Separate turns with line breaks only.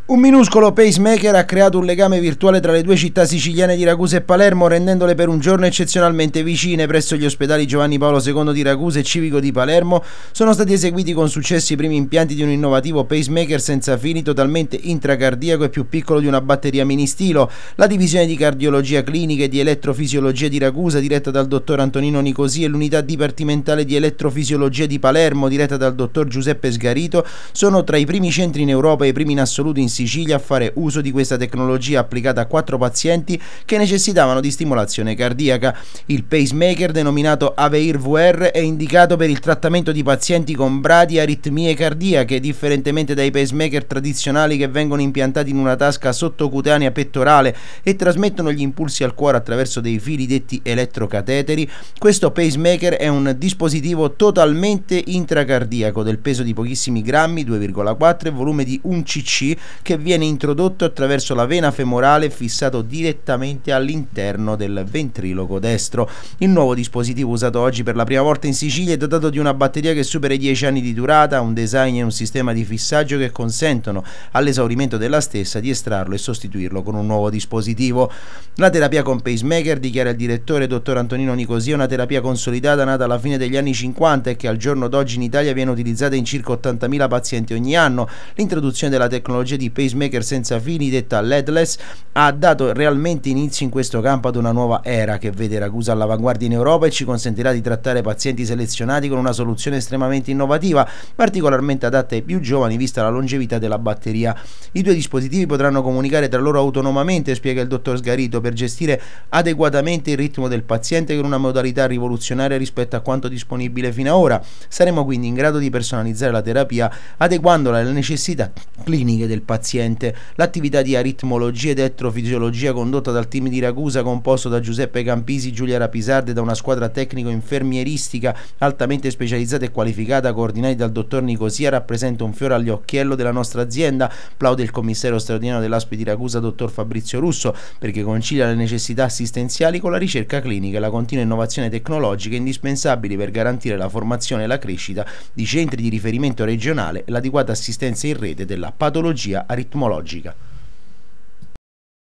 Un minuscolo pacemaker ha creato un legame virtuale tra le due città siciliane di Ragusa e Palermo, rendendole per un giorno eccezionalmente vicine. Presso gli ospedali Giovanni Paolo II di Ragusa e Civico di Palermo sono stati eseguiti con successo i primi impianti di un innovativo pacemaker senza fili, totalmente intracardiaco e più piccolo di una batteria mini stilo. La divisione di cardiologia clinica e di elettrofisiologia di Ragusa, diretta dal dottor Antonino Nicosia, e l'unità dipartimentale di elettrofisiologia di Palermo, diretta dal dottor Giuseppe Sgarito, sono tra i primi centri in Europa e i primi in assoluto in Sicilia a fare uso di questa tecnologia applicata a 4 pazienti che necessitavano di stimolazione cardiaca. Il pacemaker, denominato Aveir VR, è indicato per il trattamento di pazienti con bradiaritmie cardiache, differentemente dai pacemaker tradizionali che vengono impiantati in una tasca sottocutanea pettorale e trasmettono gli impulsi al cuore attraverso dei fili detti elettrocateteri. Questo pacemaker è un dispositivo totalmente intracardiaco del peso di pochissimi grammi, 2,4, e volume di 1 cc, che viene introdotto attraverso la vena femorale, fissato direttamente all'interno del ventriloquo destro. Il nuovo dispositivo, usato oggi per la prima volta in Sicilia, è dotato di una batteria che supera i 10 anni di durata, un design e un sistema di fissaggio che consentono all'esaurimento della stessa di estrarlo e sostituirlo con un nuovo dispositivo. La terapia con pacemaker, dichiara il direttore dottor Antonino Nicosia, è una terapia consolidata nata alla fine degli anni 50 e che al giorno d'oggi in Italia viene utilizzata in circa 80.000 pazienti ogni anno. L'introduzione della tecnologia di pacemaker senza fili, detta leadless, ha dato realmente inizio in questo campo ad una nuova era che vede Ragusa all'avanguardia in Europa e ci consentirà di trattare pazienti selezionati con una soluzione estremamente innovativa, particolarmente adatta ai più giovani vista la longevità della batteria. I due dispositivi potranno comunicare tra loro autonomamente, spiega il dottor Sgarito, per gestire adeguatamente il ritmo del paziente con una modalità rivoluzionaria rispetto a quanto disponibile fino ad ora. Saremo quindi in grado di personalizzare la terapia adeguandola alle necessità cliniche del paziente. L'attività di aritmologia ed elettrofisiologia condotta dal team di Ragusa, composto da Giuseppe Campisi, Giulia Rapisardi e da una squadra tecnico-infermieristica altamente specializzata e qualificata, coordinati dal dottor Nicosia, rappresenta un fiore all'occhiello della nostra azienda. Plaude il commissario straordinario dell'ASP di Ragusa, dottor Fabrizio Russo, perché concilia le necessità assistenziali con la ricerca clinica e la continua innovazione tecnologica indispensabili per garantire la formazione e la crescita di centri di riferimento regionale e l'adeguata assistenza in rete della patologia aritmologica.